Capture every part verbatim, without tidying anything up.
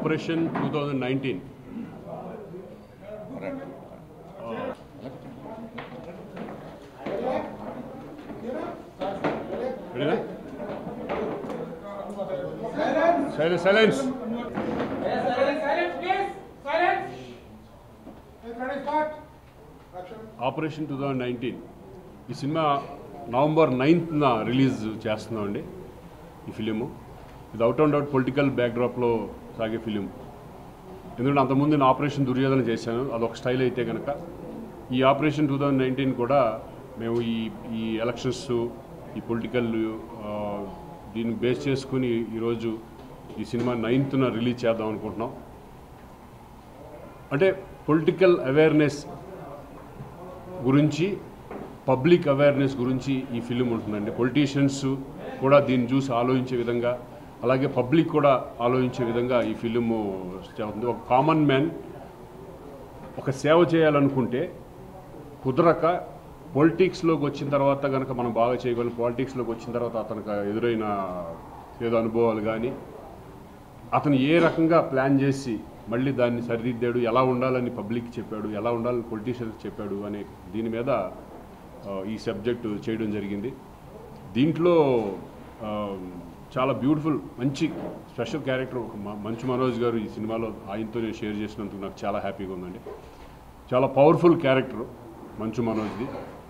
Operation twenty nineteen. Uh, ready? Silence, silence. Silence, please. Silence. Operation twenty nineteen. ఈ సినిమా November నైన్త్న release చేస్తున్నామండి. ఈ ఫిలిము ఇది అవుట్ అండ్ అవుట్ పొలిటికల్ బ్యాక్డ్రాప్లో సాగే ఫిలిం. ఎందుకంటే అంతకుముందు నేను ఆపరేషన్ దుర్యోధన చేశాను, అదొక స్టైల్ అయితే కనుక ఈ ఆపరేషన్ టూ థౌజండ్ నైన్టీన్ కూడా మేము ఈ ఈ ఎలక్షన్స్ ఈ పొలిటికల్ దీన్ని బేస్ చేసుకుని ఈరోజు ఈ సినిమా నైన్త్న రిలీజ్ చేద్దాం అనుకుంటున్నాం. అంటే పొలిటికల్ అవేర్నెస్ గురించి, పబ్లిక్ అవేర్నెస్ గురించి ఈ ఫిలిం ఉంటుందండి. పొలిటీషియన్స్ కూడా దీన్ని చూసి ఆలోచించే విధంగా, అలాగే పబ్లిక్ కూడా ఆలోచించే విధంగా ఈ ఫిలిము చేస్తుంది. ఒక కామన్ మ్యాన్ ఒక సేవ చేయాలనుకుంటే కుదరక పొలిటిక్స్లోకి వచ్చిన తర్వాత కనుక మనం బాగా చేయగలం. పాలిటిక్స్లోకి వచ్చిన తర్వాత అతనికి ఎదురైన ఏదో అనుభవాలు కానీ, అతను ఏ రకంగా ప్లాన్ చేసి మళ్ళీ దాన్ని సరిదిద్దాడు, ఎలా ఉండాలని పబ్లిక్ చెప్పాడు, ఎలా ఉండాలని పొలిటీషియన్స్ చెప్పాడు అనే దీని మీద ఈ సబ్జెక్టు చేయడం జరిగింది. దీంట్లో చాలా బ్యూటిఫుల్ మంచి స్పెషల్ క్యారెక్టర్ ఒక మంచు మనోజ్ గారు ఈ సినిమాలో ఆయనతో నేను షేర్ చేసినందుకు నాకు చాలా హ్యాపీగా ఉందండి. చాలా పవర్ఫుల్ క్యారెక్టర్ మంచు మనోజ్ది.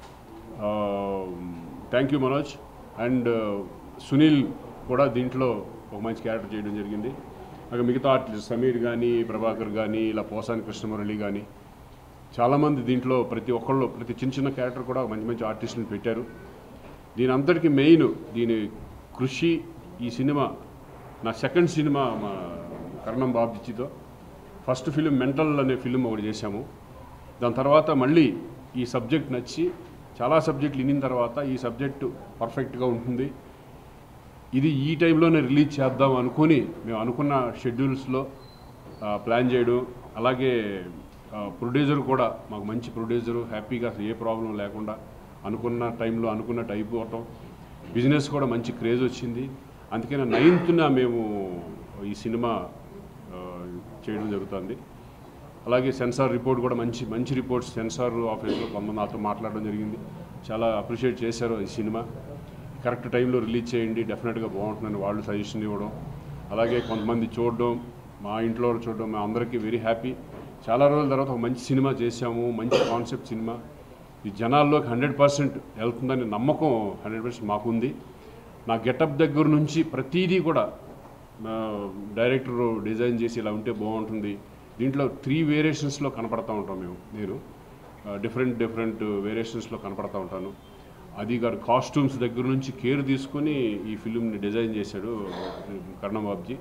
Thank you Manoj. And Sunil కూడా దీంట్లో ఒక మంచి క్యారెక్టర్ చేయడం జరిగింది. అలాగే మిగతా ఆర్టిస్ట్ సమీర్ కానీ, ప్రభాకర్ కానీ, ఇలా పోసాని కృష్ణమురళి కానీ చాలామంది దీంట్లో ప్రతి ఒక్కళ్ళు ప్రతి చిన్న చిన్న క్యారెక్టర్ కూడా మంచి మంచి ఆర్టిస్టులను పెట్టారు. దీని అంతటికీ మెయిన్ దీని కృషి. ఈ సినిమా నా సెకండ్ సినిమా మా కర్ణం బాబ్జితో. ఫస్ట్ ఫిలిం మెంటల్ అనే ఫిలిం ఒకటి చేశాము. దాని తర్వాత మళ్ళీ ఈ సబ్జెక్ట్ నచ్చి చాలా సబ్జెక్టులు వినిన తర్వాత ఈ సబ్జెక్టు పర్ఫెక్ట్గా ఉంటుంది, ఇది ఈ టైంలోనే రిలీజ్ చేద్దాం అనుకుని మేము అనుకున్న షెడ్యూల్స్లో ప్లాన్ చేయడం. అలాగే ప్రొడ్యూసర్ కూడా మాకు మంచి ప్రొడ్యూసరు, హ్యాపీగా ఏ ప్రాబ్లం లేకుండా అనుకున్న టైంలో అనుకున్నట్టు అయిపోవటం. బిజినెస్ కూడా మంచి క్రేజ్ వచ్చింది. అందుకని నైన్త్న మేము ఈ సినిమా చేయడం జరుగుతుంది. అలాగే సెన్సార్ రిపోర్ట్ కూడా మంచి మంచి రిపోర్ట్స్ సెన్సార్ ఆఫీస్లో కొంతమంది నాతో మాట్లాడడం జరిగింది. చాలా అప్రిషియేట్ చేశారు ఈ సినిమా. కరెక్ట్ టైంలో రిలీజ్ చేయండి, డెఫినెట్గా బాగుంటుందని వాళ్ళు సజెషన్ ఇవ్వడం, అలాగే కొంతమంది చూడడం, మా ఇంట్లో చూడడం, మా అందరికీ వెరీ హ్యాపీ. చాలా రోజుల తర్వాత ఒక మంచి సినిమా చేశాము, మంచి కాన్సెప్ట్ సినిమా. ఈ జనాల్లోకి హండ్రెడ్ పర్సెంట్ వెళ్తుందని నమ్మకం హండ్రెడ్ పర్సెంట్ మాకుంది. నా గెటప్ దగ్గర నుంచి ప్రతిదీ కూడా డైరెక్టర్ డిజైన్ చేసి ఇలా ఉంటే బాగుంటుంది. దీంట్లో త్రీ వేరియేషన్స్లో కనపడతా ఉంటాం మేము నేను డిఫరెంట్ డిఫరెంట్ వేరియేషన్స్లో కనపడతా ఉంటాను. అది గారు కాస్ట్యూమ్స్ దగ్గర నుంచి కేర్ తీసుకొని ఈ ఫిలింని డిజైన్ చేశాడు కర్ణం బాబ్జీ.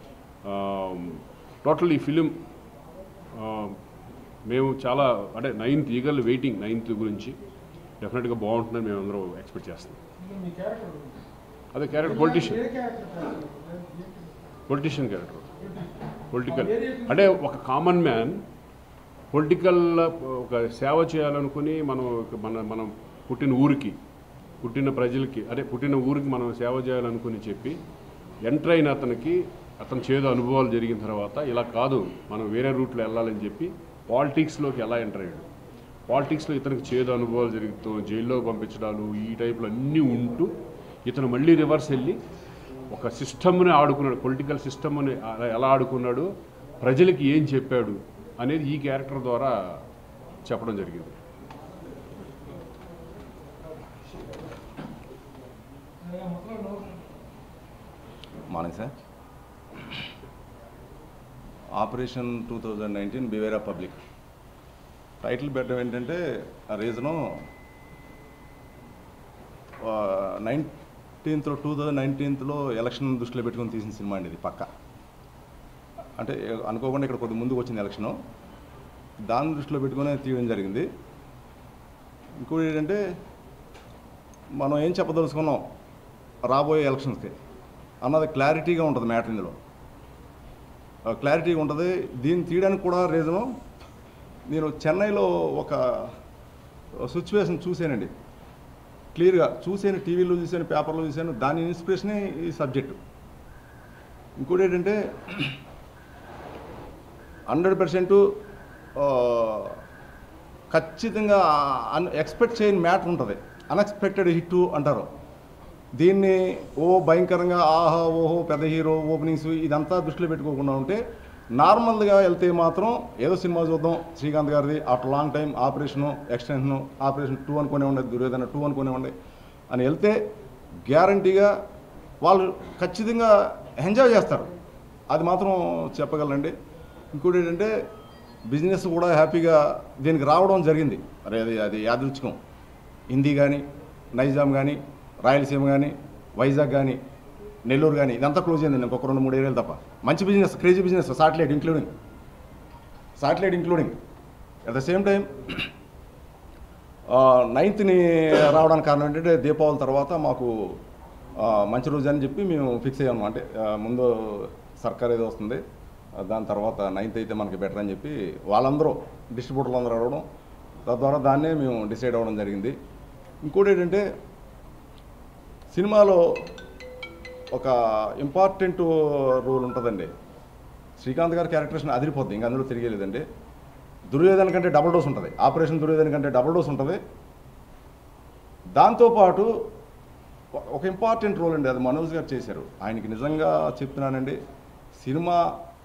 టోటల్ ఈ ఫిలిం మేము చాలా అంటే నైన్త్ ఈగల్ వెయిటింగ్ నైన్త్ గురించి డెఫినెట్గా బాగుంటుందని మేము అందరూ ఎక్స్పెక్ట్ చేస్తాం. అదే character politician politician character political అంటే ఒక కామన్ మ్యాన్ పొలిటికల్ ఒక సేవ చేయాలనుకుని మనం మన మనం పుట్టిన ఊరికి పుట్టిన ప్రజలకి అదే పుట్టిన ఊరికి మనం సేవ చేయాలనుకుని చెప్పి ఎంటర్ అయిన అతనికి అతను చేదు అనుభవాలు జరిగిన తర్వాత ఇలా కాదు మనం వేరే రూట్లో వెళ్ళాలని చెప్పి పాలిటిక్స్లోకి ఎలా ఎంటర్ అయ్యాడు. పాలిటిక్స్లో ఇతనికి చేదు అనుభవాలు జరుగుతూ జైల్లో పంపించడాలు ఈ టైప్లో అన్నీ ఉంటూ ఇతను మళ్ళీ రివర్స్ వెళ్ళి ఒక సిస్టమ్ని ఆడుకున్నాడు, పొలిటికల్ సిస్టమ్ని ఎలా ఆడుకున్నాడు, ప్రజలకి ఏం చెప్పాడు అనేది ఈ క్యారెక్టర్ ద్వారా చెప్పడం జరిగింది. Morning sir. Operation two thousand nineteen beware of public title పెట్టడం ఏంటంటే ఆ రీజను నైన్టీన్త్లో టూ థౌజండ్ నైన్టీన్త్లో ఎలక్షన్ దృష్టిలో పెట్టుకొని తీసిన సినిమా అండి ఇది. పక్క అంటే అనుకోకుండా ఇక్కడ కొద్ది ముందుకు వచ్చింది ఎలక్షను, దాన్ని దృష్టిలో పెట్టుకునే తీయడం జరిగింది. ఇంకోటి ఏంటంటే మనం ఏం చెప్పదలుచుకున్నాం రాబోయే ఎలక్షన్స్కి అన్నది క్లారిటీగా ఉంటుంది. మ్యాటర్ ఇందులో క్లారిటీగా ఉంటుంది. దీన్ని తీయడానికి కూడా రీజను నేను చెన్నైలో ఒక సిచ్యువేషన్ చూశానండి, క్లియర్గా చూశాను, టీవీలో చూశాను, పేపర్లో చూశాను. దాని ఇన్స్పిరేషనే ఈ సబ్జెక్టు. ఇంకోటి ఏంటంటే హండ్రెడ్ పర్సెంట్ ఖచ్చితంగా అన్ ఎక్స్పెక్ట్ చేయని మ్యాటర్ ఉంటుంది. అన్ఎక్స్పెక్టెడ్ హిట్ అంటారు దీన్ని. ఓ భయంకరంగా ఆహా ఓహో పెద్ద హీరో ఓపెనింగ్స్ ఇదంతా దృష్టిలో పెట్టుకోకుండా ఉంటే నార్మల్గా వెళ్తే మాత్రం ఏదో సినిమా చూద్దాం శ్రీకాంత్ గారిది after long time operation extension operation two అనుకునే ఉండే దుర్యోధన టూ అనుకునే ఉండే అని వెళ్తే గ్యారంటీగా వాళ్ళు ఖచ్చితంగా ఎంజాయ్ చేస్తారు. అది మాత్రం చెప్పగలండి. ఇంకోటి ఏంటంటే బిజినెస్ కూడా హ్యాపీగా దీనికి రావడం జరిగింది. అరే అది అది యాదృచ్ఛికం. హిందీ కానీ నైజాం కానీ రాయలసీమ కానీ వైజాగ్ కానీ నెల్లూరు కానీ ఇదంతా క్లోజ్ అయింది ఇంకొక రెండు మూడు ఏరియాలు తప్ప. మంచి business, crazy business, satellite including satellite including at the same time నైన్త్ని రావడానికి కారణం ఏంటంటే దీపావళి తర్వాత మాకు మంచి రోజు అని చెప్పి మేము ఫిక్స్ అయ్యాము. అంటే ముందు సర్కార్ ఏదో వస్తుంది దాని తర్వాత నైన్త్ అయితే మనకి బెటర్ అని చెప్పి వాళ్ళందరూ డిస్ట్రిబ్యూటర్లు అందరూ అడగడం తద్వారా దాన్నే మేము డిసైడ్ అవ్వడం జరిగింది. ఇంకోటి ఏంటంటే సినిమాలో ఒక ఇంపార్టెంట్ రోల్ ఉంటుందండి. శ్రీకాంత్ గారి క్యారెక్టరేషన్ అదిరిపోద్ది, ఇంకా అందులో తిరిగేలేదండి. దుర్యోధన కంటే డబుల్ డోస్ ఉంటుంది. ఆపరేషన్ దుర్యోధన కంటే డబుల్ డోస్ ఉంటుంది. దాంతోపాటు ఒక ఇంపార్టెంట్ రోల్ అండి, అది మనోజ్ గారు చేశారు. ఆయనకి నిజంగా చెప్తున్నానండి, సినిమా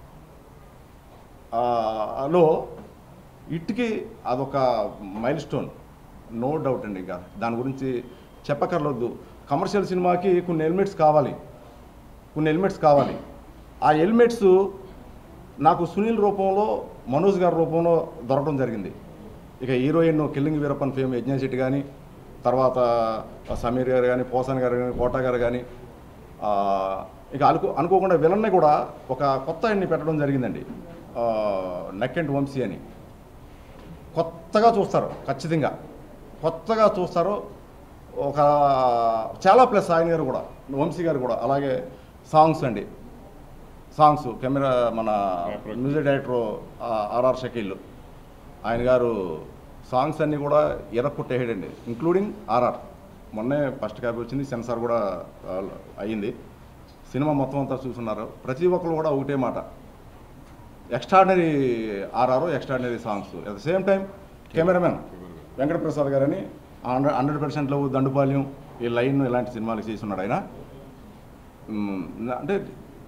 లో ఇట్కి అదొక మైల్ స్టోన్, నో డౌట్ అండి. ఇంకా దాని గురించి చెప్పకర్లొద్దు. కమర్షియల్ సినిమాకి కొన్ని ఎలిమెంట్స్ కావాలి కొన్ని ఎలిమెంట్స్ కావాలి ఆ ఎలిమెంట్స్ నాకు సునీల్ రూపంలో మనోజ్ గారి రూపంలో దొరకడం జరిగింది. ఇక heroine killing Veerappan fame Yagna Shetty కానీ, తర్వాత సమీర్ గారు కానీ, పోసాన్ గారు కానీ, కోటా గారు కానీ, ఇక అనుకో అనుకోకుండా విలన్ని కూడా ఒక కొత్త ఆయన్ని పెట్టడం జరిగిందండి. నక్కెంట్ వంశీ అని కొత్తగా చూస్తారు, ఖచ్చితంగా కొత్తగా చూస్తారు. ఒక చాలా ప్లస్ ఆయన గారు కూడా, వంశీ గారు కూడా. అలాగే సాంగ్స్ అండి, సాంగ్స్ కెమెరా మన మ్యూజిక్ డైరెక్టర్ ఆర్ఆర్ షకీల్ ఆయన గారు సాంగ్స్ అన్నీ కూడా ఎరక్కొట్టేయడండి, ఇంక్లూడింగ్ ఆర్ఆర్. మొన్నే ఫస్ట్ కాపీ వచ్చింది, సెన్సార్ కూడా అయ్యింది. సినిమా మొత్తం అంతా చూస్తున్నారు. ప్రతి ఒక్కరు కూడా ఒకటే మాట, extraordinary RR, extraordinary songs. At the same time cameraman Venkata Prasad గారని హండ్రెడ్ హండ్రెడ్ పర్సెంట్లో దండుపాల్యం ఈ లైన్ ఇలాంటి సినిమాలు చేసి ఉన్నాడు ఆయన. అంటే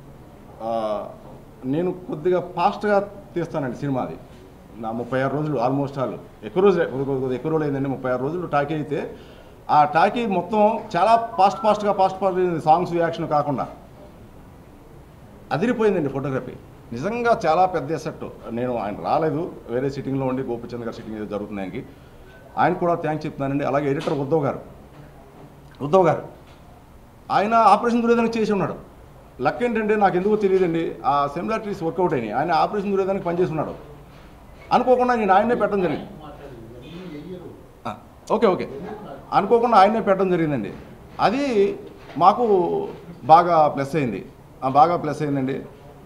నేను కొద్దిగా ఫాస్ట్గా తీస్తానండి సినిమాది. నా ముప్పై ఆరు రోజులు ఆల్మోస్ట్ ఆల్ ఎక్కువ రోజులు కొద్దిగా ఎక్కువ రోజులు అయిందండి. ముప్పై ఆరు రోజులు టాకీ అయితే ఆ టాకీ మొత్తం చాలా ఫాస్ట్ ఫాస్ట్గా ఫాస్ట్ ఫాస్ట్ సాంగ్స్ యాక్షన్ కాకుండా అదిరిపోయిందండి. ఫోటోగ్రఫీ నిజంగా చాలా పెద్ద ఎసెట్. నేను ఆయన రాలేదు, వేరే సిట్టింగ్లో ఉండి గోపిచంద్ గారు సిట్టింగ్ ఏదో జరుగుతుంది ఆయనకి. ఆయన కూడా థ్యాంక్స్ చెప్తున్నానండి. అలాగే ఎడిటర్ ఉద్ధవ్ గారు ఉద్ధవ్ గారు ఆయన ఆపరేషన్ దుర్యోధనకి చేసి ఉన్నాడు. లక్ ఏంటంటే నాకు ఎందుకో తెలియదండి, ఆ సిమిలారిటీస్ వర్కౌట్ అయినాయి. ఆయన ఆపరేషన్ దుర్యోధనకి పనిచేసి ఉన్నాడు. అనుకోకుండా నేను ఆయనే పెట్టడం జరిగింది. ఓకే ఓకే అనుకోకుండా ఆయనే పెట్టడం జరిగిందండి. అది మాకు బాగా ప్లస్ అయింది, బాగా ప్లస్ అయిందండి.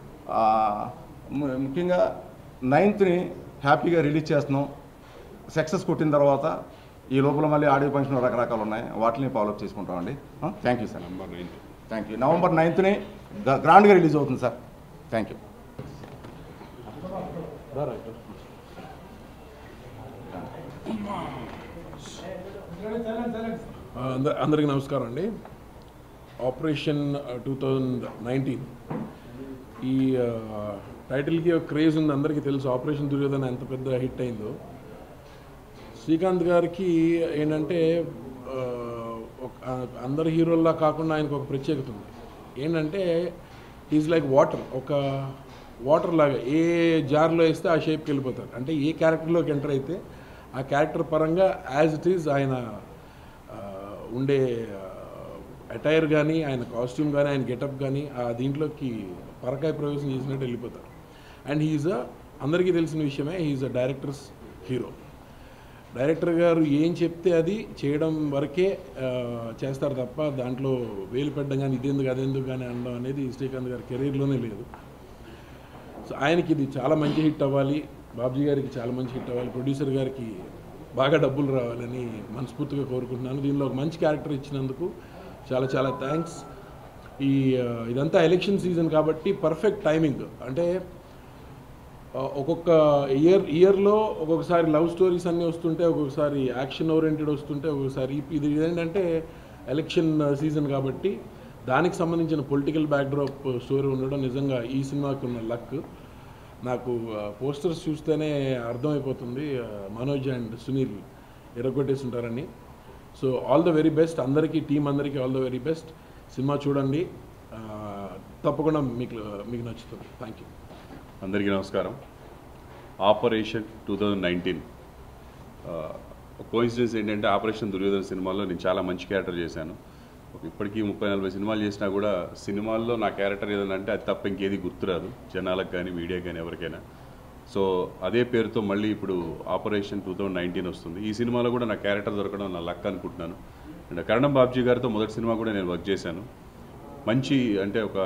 ముఖ్యంగా నైన్త్ని హ్యాపీగా రిలీజ్ చేస్తున్నాం. సక్సెస్ కొట్టిన తర్వాత ఈ లోపల మళ్ళీ ఆడియో ఫంక్షన్ రకరకాలు ఉన్నాయి, వాటిని ఫాలోఅప్ చేసుకుంటామండి. Thank you sir. November ninth thank you. November నైన్త్ని గ్రాండ్గా రిలీజ్ అవుతుంది సార్. Thank you. అందరికీ నమస్కారం అండి. ఆపరేషన్ టూ థౌజండ్ నైన్టీన్ ఈ టైటిల్కి ఒక క్రేజ్ ఉంది, అందరికీ తెలుసు. ఆపరేషన్ దుర్యోధన ఎంత పెద్ద హిట్ అయిందో. శ్రీకాంత్ గారికి ఏంటంటే అందరు హీరోల్లా కాకుండా ఆయనకు ఒక ప్రత్యేకత ఉంది. ఏంటంటే ఈజ్ లైక్ వాటర్. ఒక వాటర్ లాగా ఏ జార్లో వేస్తే ఆ షేప్కి వెళ్ళిపోతారు. అంటే ఏ క్యారెక్టర్లోకి ఎంటర్ అయితే ఆ క్యారెక్టర్ పరంగా యాజ్ ఇట్ ఈజ్ ఆయన ఉండే అటైర్ కానీ, ఆయన కాస్ట్యూమ్ కానీ, ఆయన గెటప్ కానీ ఆ దీంట్లోకి పరకాయ ప్రవేశం చేసినట్టు వెళ్ళిపోతారు. అండ్ హీఈస్ అ అందరికీ తెలిసిన విషయమే, he's a director's hero. Director గారు ఏం చెప్తే అది చేయడం వరకే చేస్తారు తప్ప దాంట్లో వేలు పెట్టడం కానీ ఇదేందుకు అదెందుకు కానీ అనడం అనేది శ్రీకాంత్ గారి కెరీర్లోనే లేదు. సో ఆయనకి ఇది చాలా మంచి హిట్ అవ్వాలి, బాబ్జీ గారికి చాలా మంచి హిట్ అవ్వాలి, ప్రొడ్యూసర్ గారికి బాగా డబ్బులు రావాలని మనస్ఫూర్తిగా కోరుకుంటున్నాను. దీనిలో ఒక మంచి క్యారెక్టర్ ఇచ్చినందుకు చాలా చాలా థ్యాంక్స్. ఈ ఇదంతా ఎలక్షన్ సీజన్ కాబట్టి పర్ఫెక్ట్ టైమింగ్. అంటే ఒక్కొక్క ఇయర్ ఇయర్లో ఒక్కొక్కసారి లవ్ స్టోరీస్ అన్నీ వస్తుంటే, ఒక్కొక్కసారి యాక్షన్ ఓరియంటెడ్ వస్తుంటే, ఒక్కొక్కసారి ఇది ఏంటంటే ఎలక్షన్ సీజన్ కాబట్టి దానికి సంబంధించిన పొలిటికల్ బ్యాక్డ్రాప్ స్టోరీ ఉండడం నిజంగా ఈ సినిమాకి ఉన్న లక్. నాకు పోస్టర్స్ చూస్తేనే అర్థమైపోతుంది మనోజ్ అండ్ సునీల్ ఎరగొట్టేసి ఉంటారని. So all the very best అందరికీ, టీం అందరికీ ఆల్ ద వెరీ బెస్ట్. సినిమా చూడండి, తప్పకుండా మీకు మీకు నచ్చుతుంది. Thank you. అందరికీ నమస్కారం. Operation two thousand nineteen coincidence ఏంటంటే, ఆపరేషన్ దుర్యోధన సినిమాలో నేను చాలా మంచి క్యారెక్టర్ చేశాను. ఇప్పటికీ ముప్పై నలభై సినిమాలు చేసినా కూడా సినిమాల్లో నా క్యారెక్టర్ ఏదైనా అంటే అది తప్ప ఇంకేది గుర్తురాదు జనాలకు కానీ, మీడియా కానీ, ఎవరికైనా. సో అదే పేరుతో మళ్ళీ ఇప్పుడు ఆపరేషన్ టూ థౌజండ్ నైన్టీన్ వస్తుంది. ఈ సినిమాలో కూడా నా క్యారెక్టర్ దొరకడం నా లక్ అనుకుంటున్నాను. అండ్ కరణం బాబ్జీ గారితో మొదటి సినిమా కూడా నేను వర్క్ చేశాను. మంచి అంటే ఒక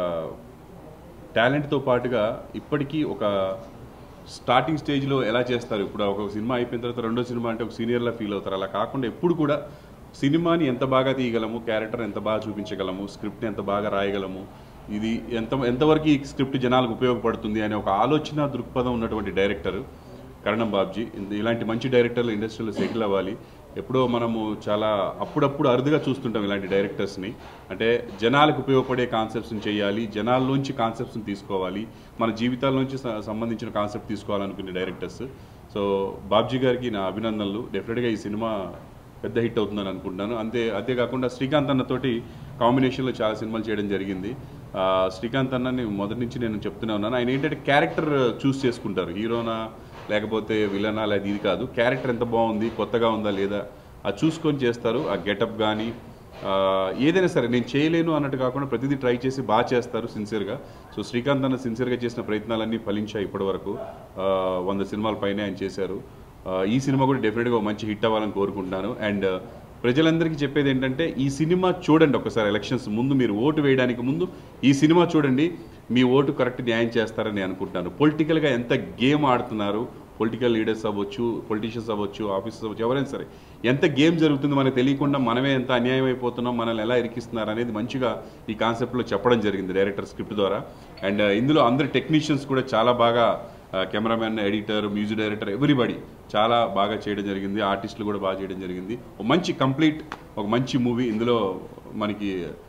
టాలెంట్తో పాటుగా ఇప్పటికీ ఒక స్టార్టింగ్ స్టేజ్లో ఎలా చేస్తారు, ఇప్పుడు ఒక సినిమా అయిపోయిన తర్వాత రెండో సినిమా అంటే ఒక సీనియర్లా ఫీల్ అవుతారు. అలా కాకుండా ఎప్పుడు కూడా సినిమాని ఎంత బాగా తీయగలము, క్యారెక్టర్ ఎంత బాగా చూపించగలము, స్క్రిప్ట్ని ఎంత బాగా రాయగలము, ఇది ఎంత ఎంతవరకు ఈ స్క్రిప్ట్ జనాలకు ఉపయోగపడుతుంది అనే ఒక ఆలోచన దృక్పథం ఉన్నటువంటి డైరెక్టర్ కరణం బాబ్జీ. ఇలాంటి మంచి డైరెక్టర్లు ఇండస్ట్రీలో సెటిల్ అవ్వాలి. ఎప్పుడో మనము చాలా అప్పుడప్పుడు అరుదుగా చూస్తుంటాం ఇలాంటి డైరెక్టర్స్ని. అంటే జనాలకు ఉపయోగపడే కాన్సెప్ట్స్ని చేయాలి, జనాల్లోంచి కాన్సెప్ట్స్ని తీసుకోవాలి, మన జీవితాల్లోంచి సంబంధించిన కాన్సెప్ట్ తీసుకోవాలనుకునే డైరెక్టర్స్. సో బాబ్జీ గారికి నా అభినందనలు. డెఫినెట్గా ఈ సినిమా పెద్ద హిట్ అవుతుందని అనుకుంటున్నాను. అంతే అంతేకాకుండా శ్రీకాంత్ అన్నతోటి కాంబినేషన్లో చాలా సినిమాలు చేయడం జరిగింది. శ్రీకాంత్ అన్నని మొదటి నుంచి నేను చెప్తూనే ఉన్నాను, ఆయన ఏంటంటే క్యారెక్టర్ చూస్ చేసుకుంటారు, హీరోనా లేకపోతే విలనా లేదా ఇది కాదు, క్యారెక్టర్ ఎంత బాగుంది, కొత్తగా ఉందా లేదా అది చూసుకొని చేస్తారు. ఆ గెటప్ కానీ ఏదైనా సరే నేను చేయలేను అన్నట్టు కాకుండా ప్రతిదీ ట్రై చేసి బాగా చేస్తారు సిన్సియర్గా. సో శ్రీకాంత్ అన్న సిన్సియర్గా చేసిన ప్రయత్నాలన్నీ ఫలించాయి ఇప్పటివరకు. వంద సినిమాల పైనే ఆయన చేశారు. ఈ సినిమా కూడా డెఫినెట్గా మంచి హిట్ అవ్వాలని కోరుకుంటున్నాను. అండ్ ప్రజలందరికీ చెప్పేది ఏంటంటే, ఈ సినిమా చూడండి ఒకసారి. ఎలక్షన్స్ ముందు మీరు ఓటు వేయడానికి ముందు ఈ సినిమా చూడండి, మీ ఓటు కరెక్ట్ న్యాయం చేస్తారని అనుకుంటున్నాను. పొలిటికల్గా ఎంత గేమ్ ఆడుతున్నారు, పొలిటికల్ లీడర్స్ అవ్వచ్చు, పొలిటీషియన్స్ అవ్వచ్చు, ఆఫీసర్స్ అవ్వచ్చు, ఎవరైనా సరే ఎంత గేమ్ జరుగుతుంది మనకు తెలియకుండా, మనమే ఎంత అన్యాయం అయిపోతున్నాం, మనల్ని ఎలా ఇరికిస్తున్నారు అనేది మంచిగా ఈ కాన్సెప్ట్లో చెప్పడం జరిగింది డైరెక్టర్ స్క్రిప్ట్ ద్వారా. అండ్ ఇందులో అందరు టెక్నీషియన్స్ కూడా చాలా బాగా, cameraman, editor, music director, everybody చాలా బాగా చేయడం జరిగింది. ఆర్టిస్టులు కూడా బాగా చేయడం జరిగింది. ఒక మంచి కంప్లీట్ ఒక మంచి మూవీ. ఇందులో మనకి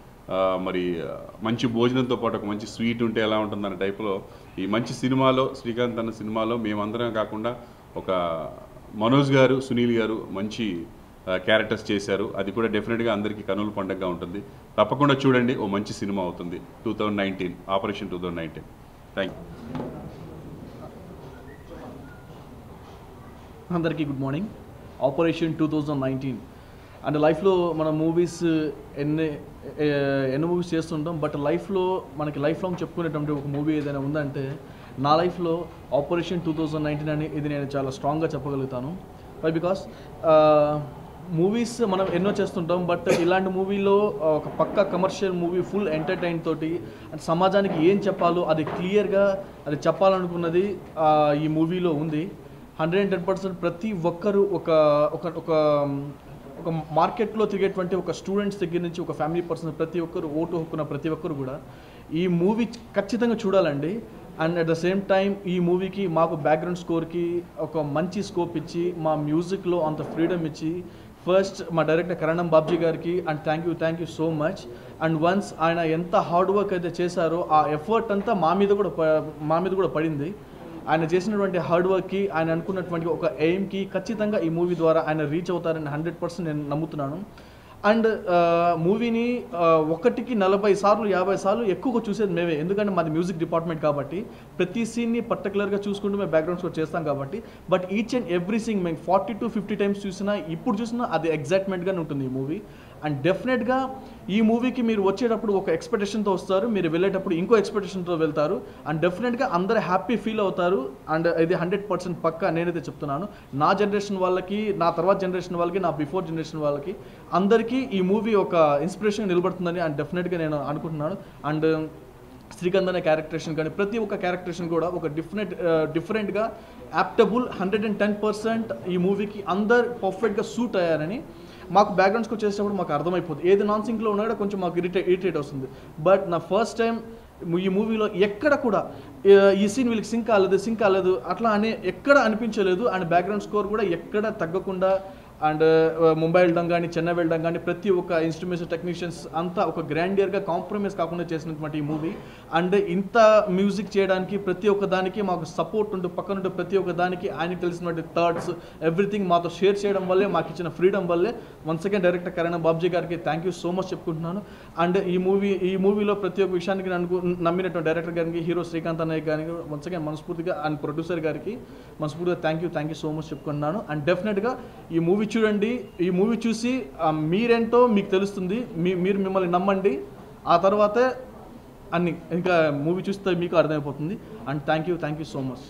మరి మంచి భోజనంతో పాటు ఒక మంచి స్వీట్ ఉంటే ఎలా ఉంటుందన్న టైప్లో ఈ మంచి సినిమాలో, శ్రీకాంత్ అన్న సినిమాలో మేమందరం కాకుండా ఒక మనోజ్ గారు, సునీల్ గారు మంచి క్యారెక్టర్స్ చేశారు. అది కూడా డెఫినెట్గా అందరికీ కనుల పండుగగా ఉంటుంది. తప్పకుండా చూడండి, ఓ మంచి సినిమా అవుతుంది. Two thousand nineteen operation two thousand nineteen thank you. అందరికీ good morning. Operation two thousand nineteen అంటే లైఫ్లో మన మూవీస్ ఎన్ని ఎన్ని మూవీస్ చేస్తుంటాం, బట్ లైఫ్లో మనకి లైఫ్ లాంగ్ చెప్పుకునేటువంటి ఒక మూవీ ఏదైనా ఉందంటే నా లైఫ్లో ఆపరేషన్ టూ థౌజండ్ నైన్టీన్ అని ఇది నేను చాలా స్ట్రాంగ్గా చెప్పగలుగుతాను. వై బికాస్ మూవీస్ మనం ఎన్నో చేస్తుంటాం, బట్ ఇలాంటి మూవీలో ఒక పక్కా కమర్షియల్ మూవీ ఫుల్ ఎంటర్టైన్ తోటి అంటే సమాజానికి ఏం చెప్పాలో అది క్లియర్గా అది చెప్పాలనుకున్నది ఈ మూవీలో ఉంది. హండ్రెడ్ అండ్ టెన్ పర్సెంట్ ప్రతి ఒక్కరు ఒక ఒక ఒక ఒక మార్కెట్లో తిరిగేటువంటి ఒక స్టూడెంట్స్ దగ్గర నుంచి ఒక ఫ్యామిలీ పర్సన్ ప్రతి ఒక్కరు, ఓటు హక్కున్న ప్రతి ఒక్కరు కూడా ఈ మూవీ ఖచ్చితంగా చూడాలండి. And at the same time ఈ మూవీకి మాకు బ్యాక్గ్రౌండ్ స్కోర్కి ఒక మంచి స్కోప్ ఇచ్చి, మా మ్యూజిక్లో అంత ఫ్రీడమ్ ఇచ్చి, ఫస్ట్ మా డైరెక్టర్ కరణం బాబ్జీ గారికి and thank you thank you so much. And once ఆయన ఎంత హార్డ్ వర్క్ అయితే చేశారో ఆ ఎఫర్ట్ అంతా మా మీద కూడా మా మీద కూడా పడింది. ఆయన చేసినటువంటి హార్డ్ వర్క్కి, ఆయన అనుకున్నటువంటి ఒక ఎయిమ్కి ఖచ్చితంగా ఈ మూవీ ద్వారా ఆయన రీచ్ అవుతారని హండ్రెడ్ పర్సెంట్ నేను నమ్ముతున్నాను. అండ్ మూవీని ఒకటికి నలభై సార్లు యాభై సార్లు ఎక్కువగా చూసేది మేమే, ఎందుకంటే మాది మ్యూజిక్ డిపార్ట్మెంట్ కాబట్టి ప్రతి సీన్ని పర్టికులర్గా చూసుకుంటూ మేము బ్యాక్గ్రౌండ్ స్కోర్ చేస్తాం కాబట్టి. But each and every sing మేము ఫార్టీ టు ఫిఫ్టీ టైమ్స్ చూసినా, ఇప్పుడు చూసినా అది ఎగ్జైట్మెంట్గానే ఉంటుంది ఈ మూవీ. అండ్ డెఫినెట్గా ఈ మూవీకి మీరు వచ్చేటప్పుడు ఒక ఎక్స్పెక్టేషన్తో వస్తారు, మీరు వెళ్ళేటప్పుడు ఇంకో ఎక్స్పెక్టేషన్తో వెళ్తారు. అండ్ డెఫినెట్గా అందరూ హ్యాపీ ఫీల్ అవుతారు. అండ్ ఇది హండ్రెడ్ పర్సెంట్ పక్కా నేనైతే చెప్తున్నాను. నా జనరేషన్ వాళ్ళకి, నా తర్వాత జనరేషన్ వాళ్ళకి, నా బిఫోర్ జనరేషన్ వాళ్ళకి అందరికీ ఈ మూవీ ఒక ఇన్స్పిరేషన్ నిలబడుతుందని అండ్ డెఫినెట్గా నేను అనుకుంటున్నాను. అండ్ శ్రీకాంత్ అనే క్యారెక్టరేషన్ కానీ ప్రతి ఒక్క క్యారెక్టరేషన్ కూడా ఒక డిఫరెంట్ డిఫరెంట్గా adaptable hundred and ten percent ఈ మూవీకి అందరు పర్ఫెక్ట్గా సూట్ అయ్యారని మాకు బ్యాక్గ్రౌండ్స్కి వచ్చేటప్పుడు మాకు అర్థమైపోతుంది. ఏది నాన్ సింక్లో ఉన్నా కూడా కొంచెం మాకు ఇరిటేట్ ఇరిటేట్ వస్తుంది. బట్ నా ఫస్ట్ టైం ఈ మూవీలో ఎక్కడ కూడా ఈ సీన్ వీళ్ళకి సింక్ కాలేదు సింక్ కాలేదు అట్లా అని ఎక్కడ అనిపించలేదు. అండ్ బ్యాక్గ్రౌండ్ స్కోర్ కూడా ఎక్కడ తగ్గకుండా అండ్ ముంబై వెళ్ళడం కానీ చెన్నై వెళ్ళడం కానీ ప్రతి ఒక్క ఇన్స్ట్రుమెంట్స్ టెక్నీషియన్స్ అంతా ఒక గ్రాండియర్గా కాంప్రమైజ్ కాకుండా చేసినటువంటి ఈ మూవీ. అండ్ ఇంత మ్యూజిక్ చేయడానికి ప్రతి ఒక్క దానికి మాకు సపోర్ట్ ఉంటూ పక్కనుంటూ ప్రతి ఒక్క దానికి ఆయనకి తెలిసినటువంటి థాట్స్ ఎవ్రీథింగ్ మాతో షేర్ చేయడం వల్లే మాకు ఇచ్చిన ఫ్రీడమ్ వల్లే once again director Karan Babji గారికి థ్యాంక్ యూ సో మచ్ చెప్పుకుంటున్నాను. అండ్ ఈ మూవీ ఈ మూవీలో ప్రతి ఒక్క విషయానికి నన్ను నమ్మినటువంటి డైరెక్టర్ గారికి హీరో శ్రీకాంత్ అన్నయ్య గారికి వన్స్ అగైన్ మనస్ఫూర్తిగా అండ్ ప్రొడ్యూసర్ గారికి మనస్ఫూర్తిగా thank you thank you so much చెప్పుకుంటున్నాను. అండ్ డెఫినెట్గా ఈ మూవీ చూడండి, ఈ మూవీ చూసి మీరేంటో మీకు తెలుస్తుంది, మీ మీరు మిమ్మల్ని నమ్మండి, ఆ తర్వాతే అన్ని ఇంకా మూవీ చూస్తే మీకు అర్థమైపోతుంది. And thank you thank you so much.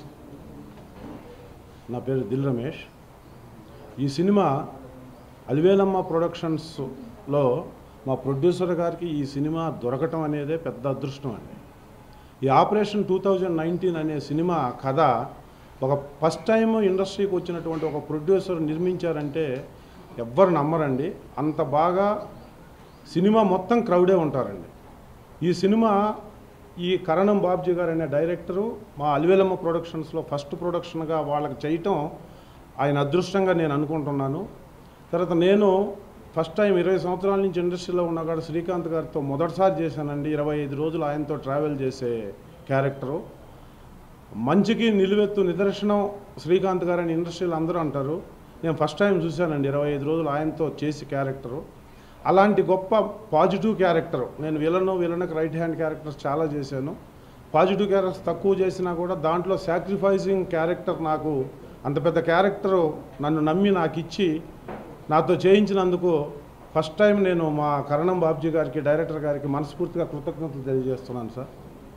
నా పేరు దిల్ రమేష్. ఈ సినిమా అలివేలమ్మ ప్రొడక్షన్స్లో మా ప్రొడ్యూసర్ గారికి ఈ సినిమా దొరకటం అనేదే పెద్ద అదృష్టం అండి. ఈ ఆపరేషన్ టూ థౌజండ్ నైన్టీన్ అనే సినిమా కథ ఒక ఫస్ట్ టైం ఇండస్ట్రీకి వచ్చినటువంటి ఒక ప్రొడ్యూసర్ నిర్మించారంటే ఎవ్వరు నమ్మరండి. అంత బాగా సినిమా మొత్తం క్రౌడే ఉంటారండి. ఈ సినిమా ఈ కరణం బాబ్జీ గారు అనే డైరెక్టరు మా అలివేలమ్మ ప్రొడక్షన్స్లో ఫస్ట్ ప్రొడక్షన్గా వాళ్ళకి చేయటం ఆయన అదృష్టంగా నేను అనుకుంటున్నాను. తర్వాత నేను ఫస్ట్ టైం ఇరవై సంవత్సరాల నుంచి ఇండస్ట్రీలో ఉన్నగాడు శ్రీకాంత్ గారితో మొదటిసారి చేశానండి. ఇరవై ఐదు రోజులు ఆయనతో ట్రావెల్ చేసే క్యారెక్టరు. మంచికి నిలువెత్తు నిదర్శనం శ్రీకాంత్ గారు అని ఇండస్ట్రీలో అందరూ అంటారు. నేను ఫస్ట్ టైం చూశానండి ఇరవై ఐదు రోజులు ఆయనతో చేసి క్యారెక్టరు. అలాంటి గొప్ప పాజిటివ్ క్యారెక్టర్, నేను విలను విలన్కి రైట్ హ్యాండ్ క్యారెక్టర్స్ చాలా చేశాను. పాజిటివ్ క్యారెక్టర్స్ తక్కువ చేసినా కూడా దాంట్లో సాక్రిఫైసింగ్ క్యారెక్టర్ నాకు అంత పెద్ద క్యారెక్టరు నన్ను నమ్మి నాకు ఇచ్చి నాతో చేయించినందుకు ఫస్ట్ టైం నేను మా కరణం బాబ్జీ గారికి డైరెక్టర్ గారికి మనస్ఫూర్తిగా కృతజ్ఞతలు తెలియజేస్తున్నాను సార్.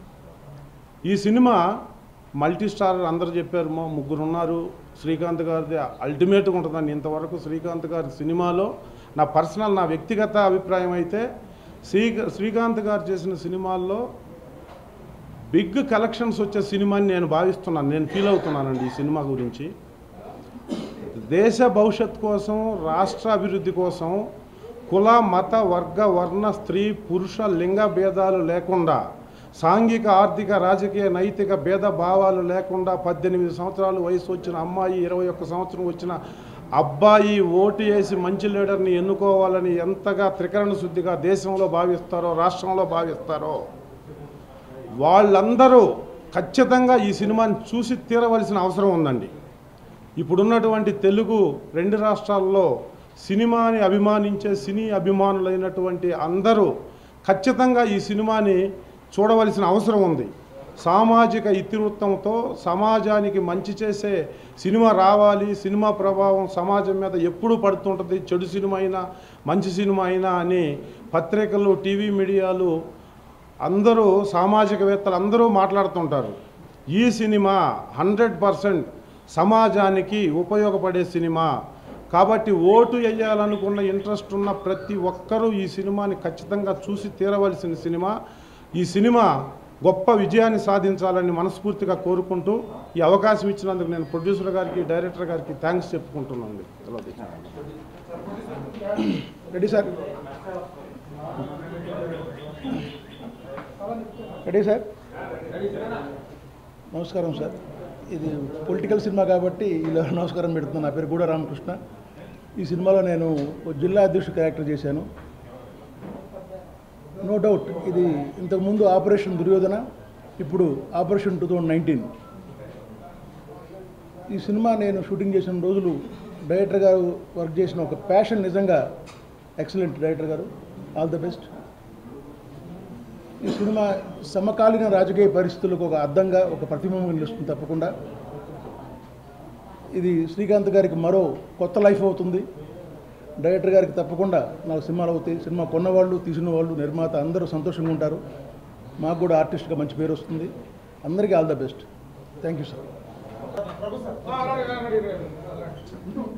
ఈ సినిమా మల్టీ స్టార్ అందరూ చెప్పారు, మా ముగ్గురు ఉన్నారు. శ్రీకాంత్ గారిది అల్టిమేట్గా ఉంటుందండి. ఇంతవరకు శ్రీకాంత్ గారి సినిమాలో నా పర్సనల్ నా వ్యక్తిగత అభిప్రాయం అయితే శ్రీ శ్రీకాంత్ గారు చేసిన సినిమాల్లో బిగ్ కలెక్షన్స్ వచ్చే సినిమాని నేను భావిస్తున్నాను, నేను ఫీల్ అవుతున్నానండి ఈ సినిమా గురించి. దేశ భవిష్యత్ కోసం, రాష్ట్ర అభివృద్ధి కోసం కుల మత వర్గ వర్ణ స్త్రీ పురుష లింగ భేదాలు లేకుండా, సాంఘిక ఆర్థిక రాజకీయ నైతిక భేద భావాలు లేకుండా పద్దెనిమిది సంవత్సరాలు వయసు వచ్చిన అమ్మాయి, ఇరవై ఒక్క సంవత్సరం వచ్చిన అబ్బాయి ఓటు వేసి మంచి లీడర్ని ఎన్నుకోవాలని ఎంతగా త్రికరణ శుద్ధిగా దేశంలో భావిస్తారో రాష్ట్రంలో భావిస్తారో వాళ్ళందరూ ఖచ్చితంగా ఈ సినిమాని చూసి తీరవలసిన అవసరం ఉందండి. ఇప్పుడున్నటువంటి తెలుగు రెండు రాష్ట్రాల్లో సినిమాని అభిమానించే సినీ అభిమానులైనటువంటి అందరూ ఖచ్చితంగా ఈ సినిమాని చూడవలసిన అవసరం ఉంది. సామాజిక ఇతివృత్తంతో సమాజానికి మంచి చేసే సినిమా రావాలి. సినిమా ప్రభావం సమాజం మీద ఎప్పుడూ పడుతుంటుంది, చెడు సినిమా అయినా మంచి సినిమా అయినా అని పత్రికలు టీవీ మీడియాలు అందరూ సామాజికవేత్తలు అందరూ మాట్లాడుతుంటారు. ఈ సినిమా హండ్రెడ్ పర్సెంట్ సమాజానికి ఉపయోగపడే సినిమా కాబట్టి ఓటు వేయాలనుకున్న ఇంట్రెస్ట్ ఉన్న ప్రతి ఒక్కరూ ఈ సినిమాని ఖచ్చితంగా చూసి తీరవలసిన సినిమా. ఈ సినిమా గొప్ప విజయాన్ని సాధించాలని మనస్ఫూర్తిగా కోరుకుంటూ ఈ అవకాశం ఇచ్చినందుకు నేను ప్రొడ్యూసర్ గారికి డైరెక్టర్ గారికి థ్యాంక్స్ చెప్పుకుంటున్నాను. రెడీ సార్ రెడీ సార్ నమస్కారం సార్. ఇది పొలిటికల్ సినిమా కాబట్టి ఇలా నమస్కారం పెడుతున్నాను. నా పేరు గూడ రామకృష్ణ. ఈ సినిమాలో నేను జిల్లా అధ్యక్షుడు క్యారెక్టర్ చేశాను. నో డౌట్ ఇది ఇంతకుముందు ఆపరేషన్ దుర్యోధన, ఇప్పుడు ఆపరేషన్ టూ థౌజండ్ నైన్టీన్. ఈ సినిమా నేను షూటింగ్ చేసిన రోజులు డైరెక్టర్ గారు వర్క్ చేసిన ఒక ప్యాషన్ నిజంగా ఎక్సలెంట్. డైరెక్టర్ గారు ఆల్ ద బెస్ట్. ఈ సినిమా సమకాలీన రాజకీయ పరిస్థితులకు ఒక అద్దంగా ఒక ప్రతిబింబం నిలుస్తుంది తప్పకుండా. ఇది శ్రీకాంత్ గారికి మరో కొత్త లైఫ్ అవుతుంది. డైరెక్టర్ గారికి తప్పకుండా నాకు సినిమాలు అవుతాయి. సినిమా కొన్నవాళ్ళు, తీసిన వాళ్ళు, నిర్మాత అందరూ సంతోషంగా ఉంటారు. మాకు కూడా ఆర్టిస్ట్గా మంచి పేరు వస్తుంది. అందరికీ all the best. Thank you sir.